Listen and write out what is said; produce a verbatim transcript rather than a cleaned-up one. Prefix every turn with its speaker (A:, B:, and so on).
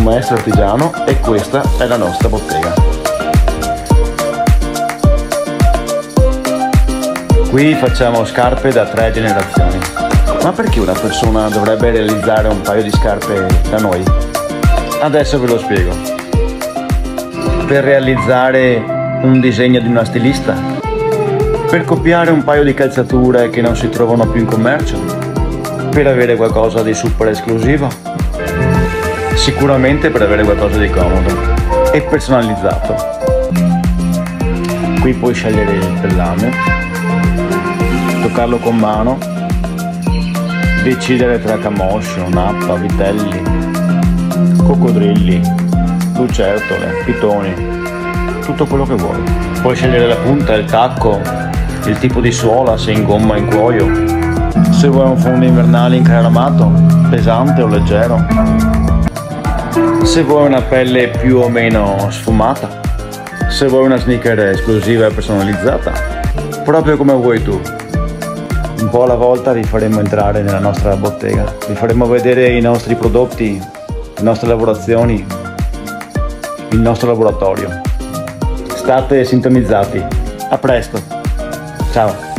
A: maestro artigiano e questa è la nostra bottega. Qui facciamo scarpe da tre generazioni. Ma perché una persona dovrebbe realizzare un paio di scarpe da noi? Adesso ve lo spiego. Per realizzare un disegno di una stilista? Per copiare un paio di calzature che non si trovano più in commercio? Per avere qualcosa di super esclusivo? Sicuramente per avere qualcosa di comodo e personalizzato. Qui puoi scegliere il pellame, toccarlo con mano, decidere tra camoscio, nappa, vitelli, coccodrilli, lucertole, pitoni, tutto quello che vuoi. Puoi scegliere la punta, il tacco, il tipo di suola, se in gomma o in cuoio, se vuoi un fondo invernale incremato, pesante o leggero, se vuoi una pelle più o meno sfumata, se vuoi una sneaker esclusiva e personalizzata, proprio come vuoi tu. Un po' alla volta vi faremo entrare nella nostra bottega, vi faremo vedere i nostri prodotti, le nostre lavorazioni, il nostro laboratorio. State sintonizzati, a presto, ciao!